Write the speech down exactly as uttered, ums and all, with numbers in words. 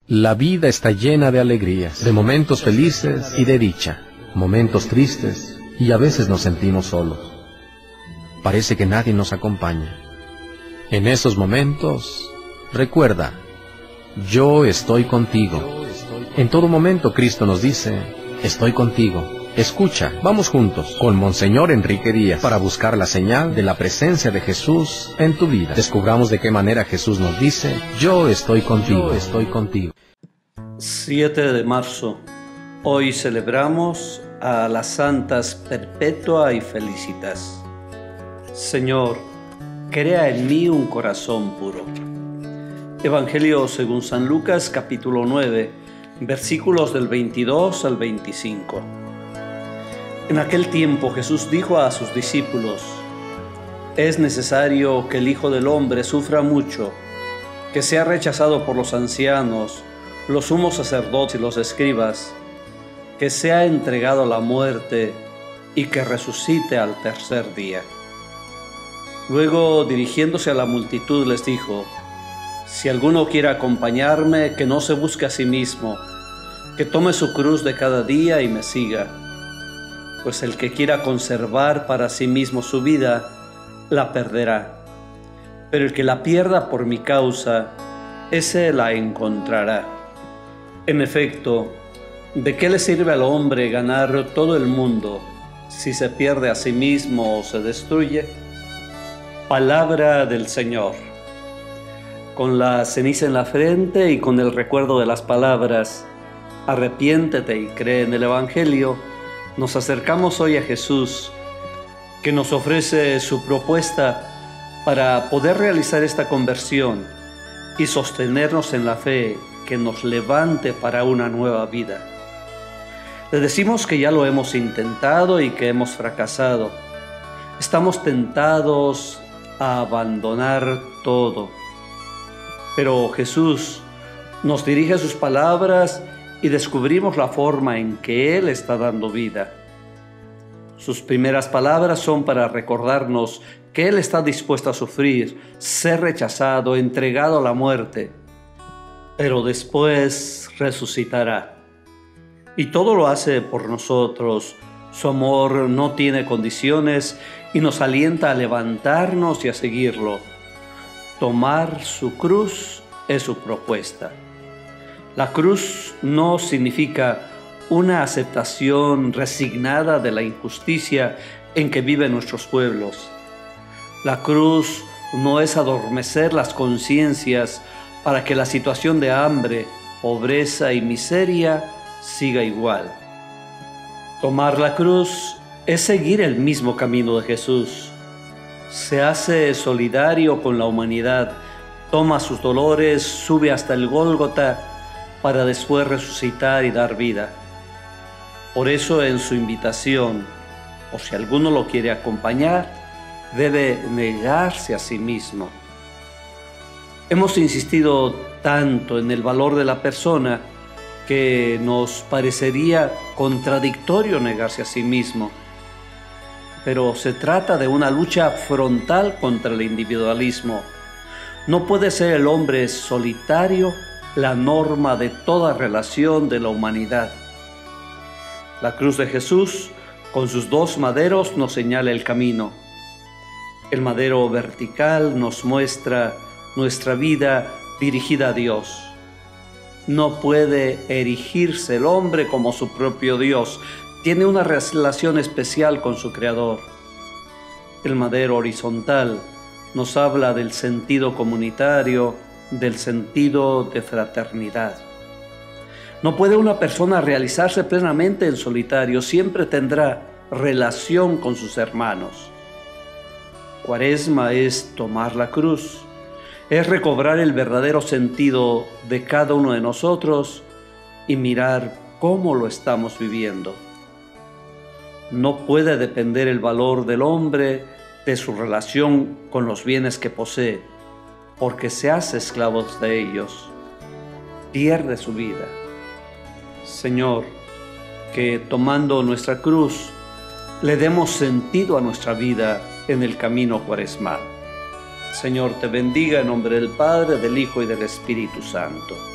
La vida está llena de alegrías, de momentos felices y de dicha, momentos tristes, y a veces nos sentimos solos. Parece que nadie nos acompaña. En esos momentos, recuerda, yo estoy contigo. En todo momento Cristo nos dice, estoy contigo. Escucha, vamos juntos con Monseñor Enrique Díaz para buscar la señal de la presencia de Jesús en tu vida. Descubramos de qué manera Jesús nos dice, yo estoy contigo, estoy contigo. siete de marzo. Hoy celebramos a las santas Perpetua y Felicitas. Señor, crea en mí un corazón puro. Evangelio según San Lucas, capítulo nueve, versículos del veintidós al veinticinco. En aquel tiempo Jesús dijo a sus discípulos: es necesario que el Hijo del Hombre sufra mucho, que sea rechazado por los ancianos, los sumos sacerdotes y los escribas, que sea entregado a la muerte y que resucite al tercer día. Luego, dirigiéndose a la multitud, les dijo: si alguno quiere acompañarme, que no se busque a sí mismo, que tome su cruz de cada día y me siga. Pues el que quiera conservar para sí mismo su vida, la perderá. Pero el que la pierda por mi causa, ese la encontrará. En efecto, ¿de qué le sirve al hombre ganar todo el mundo si se pierde a sí mismo o se destruye? Palabra del Señor. Con la ceniza en la frente y con el recuerdo de las palabras, arrepiéntete y cree en el Evangelio, nos acercamos hoy a Jesús, que nos ofrece su propuesta para poder realizar esta conversión y sostenernos en la fe que nos levante para una nueva vida. Le decimos que ya lo hemos intentado y que hemos fracasado. Estamos tentados a abandonar todo. Pero Jesús nos dirige sus palabras y descubrimos la forma en que Él está dando vida. Sus primeras palabras son para recordarnos que Él está dispuesto a sufrir, ser rechazado, entregado a la muerte, pero después resucitará. Y todo lo hace por nosotros. Su amor no tiene condiciones y nos alienta a levantarnos y a seguirlo. Tomar su cruz es su propuesta. La cruz no significa una aceptación resignada de la injusticia en que viven nuestros pueblos. La cruz no es adormecer las conciencias para que la situación de hambre, pobreza y miseria siga igual. Tomar la cruz es seguir el mismo camino de Jesús. Se hace solidario con la humanidad, toma sus dolores, sube hasta el Gólgota para después resucitar y dar vida. Por eso en su invitación, o si alguno lo quiere acompañar, debe negarse a sí mismo. Hemos insistido tanto en el valor de la persona que nos parecería contradictorio negarse a sí mismo. Pero se trata de una lucha frontal contra el individualismo. No puede ser el hombre solitario la norma de toda relación de la humanidad. La cruz de Jesús, con sus dos maderos, nos señala el camino. El madero vertical nos muestra nuestra vida dirigida a Dios. No puede erigirse el hombre como su propio Dios. Tiene una relación especial con su Creador. El madero horizontal nos habla del sentido comunitario, del sentido de fraternidad. No puede una persona realizarse plenamente en solitario, siempre tendrá relación con sus hermanos. Cuaresma es tomar la cruz, es recobrar el verdadero sentido de cada uno de nosotros y mirar cómo lo estamos viviendo. No puede depender el valor del hombre de su relación con los bienes que posee, porque se hace esclavo de ellos, pierde su vida. Señor, que tomando nuestra cruz, le demos sentido a nuestra vida en el camino cuaresmal. Señor, te bendiga en nombre del Padre, del Hijo y del Espíritu Santo.